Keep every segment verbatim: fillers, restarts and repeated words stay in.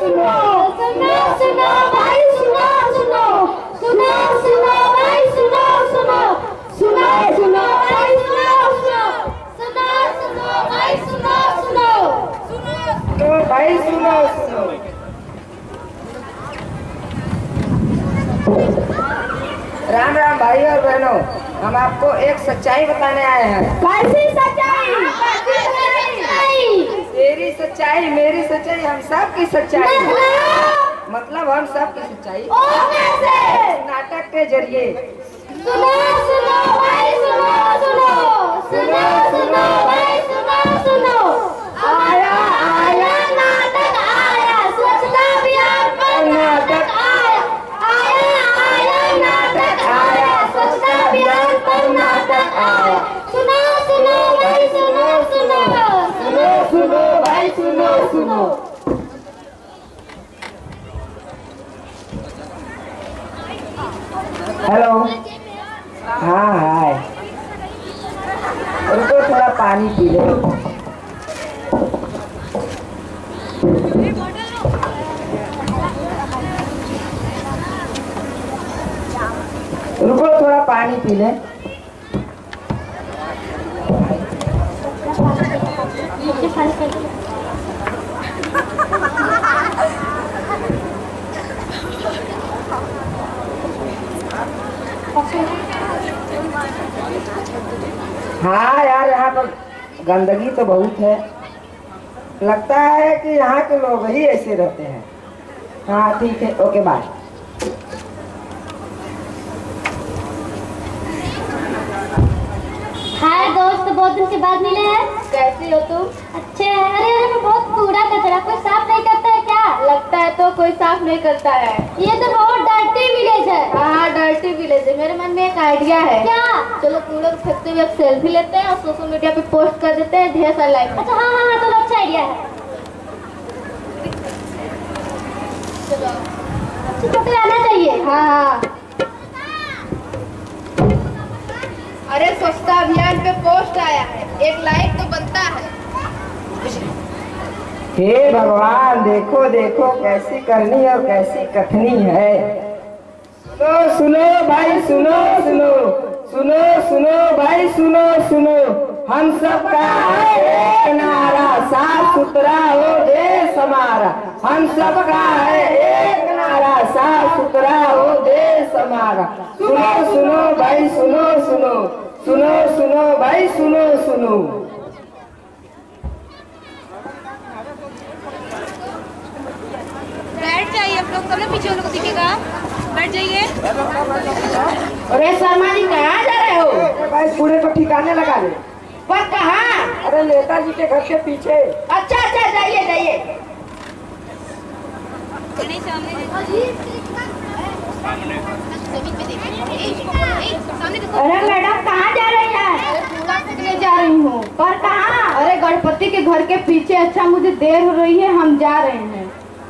सुनो सुनो सुनो भाई सुनो सुनो सुनो सुनो भाई सुनो सुनो सुनो सुनो भाई सुनो सुनो सुनो सुनो भाई सुनो सुनो सुनो भाई सुनो सुनो। राम राम भाई और बहनों, हम आपको एक सच्चाई बताने आए हैं। कैसी सच्चाई? कैसी सच्चाई? तेरी सच्चाई, मेरी सच्चाई, हम सब की सच्चाई। मतलब हम सब की सच्चाई नाटक के जरिए। सुनो सुनो भाई सुनो सुनो सुनो सुनो भाई सुनो सुनो आया आया नाटक आया स्वच्छता अभियान पर नाटक आया आया आया नाटक आया स्वच्छता अभियान पर नाटक आया। सुनो सुनो भाई सुनो सुनो सुनो सुनो भाई सुनो सुनो। हेलो, हाँ हाय, उनको थोड़ा पानी पी ले। रुको थोड़ा पानी पी ले। हाँ यार, यहाँ पर गंदगी तो बहुत है। लगता है कि यहाँ के लोग ही ऐसे रहते हैं। हाँ ठीक है, ओके बाय। हाय दोस्त, बहुत दिन के बाद मिले हैं। कैसी हो तुम? अच्छे हैं। अरे अरे मैं बहुत कूड़ा कचरा, कोई साफ नहीं करता है क्या? लगता है तो कोई साफ नहीं करता है। ये तो बहुत डर्टी विलेज है। हाँ डर्टी विलेज है। मेरे मन में एक आइडिया है। क्या? चलो कूड़ा फेंकते हुए एक सेल्फी लेते हैं और सोशल मीडिया पे पोस्ट कर देते हैं, ढेर सारा लाइक। अच्छा हाँ हाँ हाँ, तो अच्छा आइडिया है। चलो छोटे आना चाहिए। हाँ हाँ। अरे स्वच्छता अभियान पे पोस्ट आया है, एक लाइक तो बनता है। हे भगवान, देखो देखो कैसी करनी और कैसी कथनी है। सुनो सुनो भाई सुनो सुनो सुनो सुनो भाई सुनो सुनो। हम सबका है एक नारा, साफ सुथरा हो देश हमारा। हम सबका है एक नारा, साफ सुथरा हो देश हमारा। सुनो सुनो भाई सुनो सुनो सुनो सुनो भाई सुनो सुनो। बैठ जाइए आप लोग, तब ना पीछे वालों को दिखेगा। बैठ जाइए। अरे शर्मा जी कहाँ जा रहे हो? भाई पूरे को ठिकाने लगा ले। पर कहाँ? अरे नेताजी के घर के पीछे। अच्छा अच्छा, जाइए जाइए। अरे मैडम कहाँ जा रही है? कूड़ा फेंकने जा रही हूँ। पर कहाँ? अरे गणपति के घर के पीछे। अच्छा मुझे देर हो रही है, हम जा रहे हैं।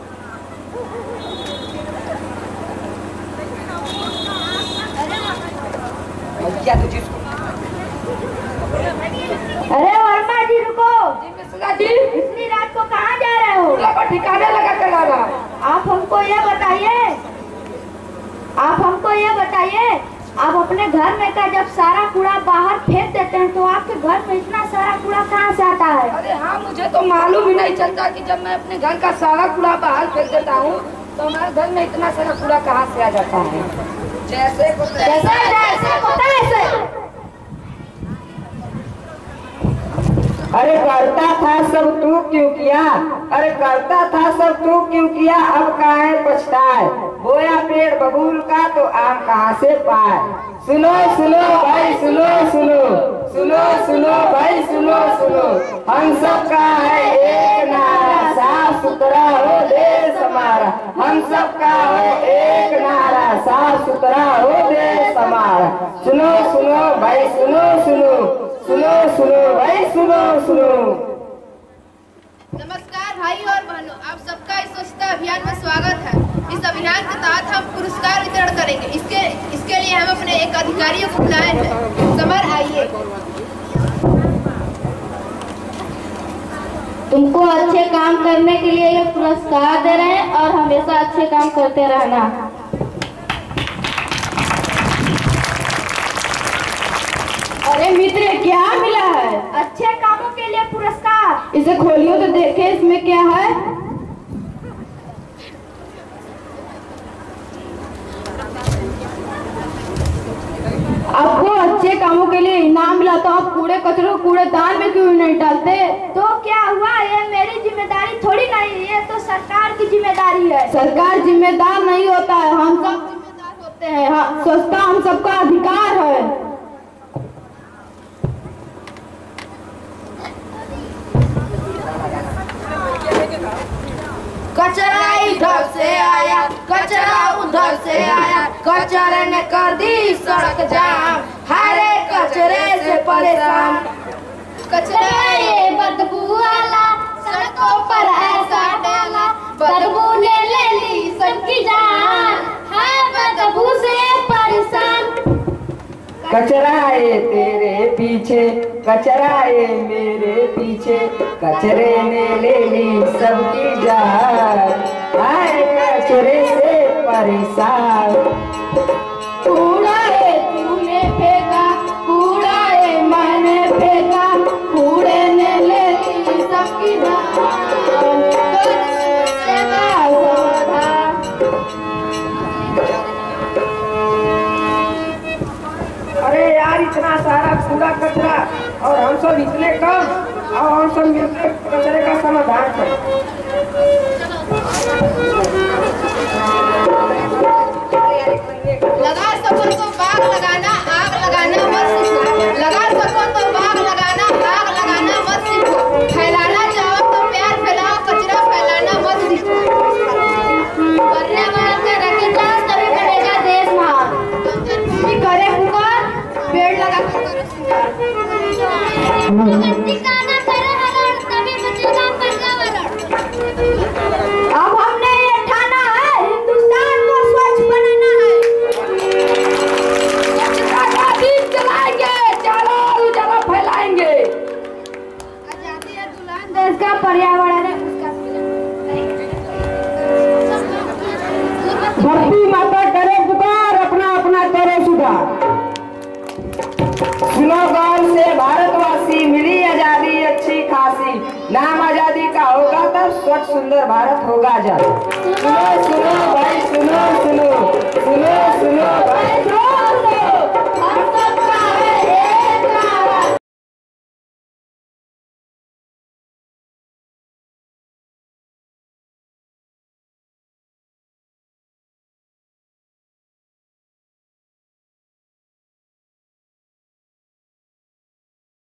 अरे वर्मा जी रुको। जी इतनी रात को कहाँ जा रहे हो? ठिकाने लगा कर जा रहा। आप हमको ये बताइए, आप हमको ये बताइए, आप अपने घर में का जब सारा कूड़ा बाहर फेंक देते हैं तो आपके घर में इतना सारा कूड़ा कहाँ से आता है? अरे हाँ, मुझे तो मालूम ही नहीं चलता कि जब मैं अपने घर का सारा कूड़ा बाहर फेंक देता हूँ तो हमारे घर में इतना सारा कूड़ा कहाँ से आ जाता है। जैसे को जैसे जैसे को तैसे। अरे करता था सब तू क्यों किया? अरे करता था सब तू क्यों किया? अब काहे पछताए? बोया पेड़ बबूल का तो आम कहाँ से पाए? सुनो सुनो भाई सुनो सुनो सुनो सुनो भाई सुनो सुनो। हम सबका है एक नारा, साफ सुथरा हो देश हमारा। हम सबका है एक नारा, साफ सुथरा हो देश हमारा। सुनो सुनो भाई सुनो सुनो सुनो सुनो भाई सुनो सुनो। नमस्कार भाई और बहनों, आप सबका इस स्वच्छता अभियान में स्वागत है। इस अभियान के तहत हम पुरस्कार वितरण करेंगे। इसके इसके लिए हम अपने एक अधिकारियों को बुलाए हैं। समर आइए। तुमको अच्छे काम करने के लिए ये पुरस्कार दे रहे हैं और हमेशा अच्छे काम करते रहना। अरे मित्र, क्या मिला है? अच्छे कामों के लिए पुरस्कार। इसे खोलियो तो देखे इसमें क्या है। आपको अच्छे कामों के लिए इनाम मिला तो आप कूड़े कचरे को कूड़ेदान में क्यों नहीं डालते? तो क्या हुआ, ये मेरी जिम्मेदारी थोड़ी नहीं, ये तो सरकार की जिम्मेदारी है। सरकार जिम्मेदार नहीं होता है, हम सब जिम्मेदार होते हैं। हाँ, स्वच्छता हम सबका अधिकार है। कचरा इधर से आया, कचरा उधर से आया, कचरे ने कर दी सड़क जाम, हरे कचरे से परेशान। कचरा ये बदबू वाला सड़कों पर ऐसा डाला, बदबू ने ले ली सबकी जान, है बदबू से परेशान। कचरा है तेरे पीछे, कचरा है मेरे पीछे, कचरे ने ले ली सबकी जान, हाय कचरे से परेशान। कूड़ा है तूने फेंका, कूड़ा है मैंने फेंका, कूड़े ने ले ली सबकी जान, कर समस्या का समाधान। अरे यार, इतना सारा कूड़ा कचरा और हम सब इतने कम, और हम सब मिलकर कचरे का समाधान करें। लगा सको तो बाग लगाना, आग लगाना मत सीखो, लगा सको तो बाग लगाना, आग लगाना मत सीखो, फैलाना चाहो तो प्यार फैलाओ, कचरा फैलाना मत सीखो। पर्यावरण से रखे जाए तभी बनेगा देश महान। भी करे पुकार, पेड़ लगा कर करो सिंगार। गंदी का ना करे हरण, तभी बचेगा पर्यावरण। अब हमने ये ठाना है, हिंदुस्तान को स्वच्छ बनाना है। स्वच्छता का दीप जलाएंगे, चारों ओर उजाला फैलाएंगे। आजादी है दुल्हन देश का, पर्यावरण है उसका धरती माता करे पुकार, अपना अपना करे सुधार। सुनो गौर से भारतवासी, मिली आजादी अच्छी खासी, नाम आजादी का होगा तब स्वच्छ सुंदर भारत होगा जब। सुनो सुनो भाई सुनो सुनो सुनो सुनो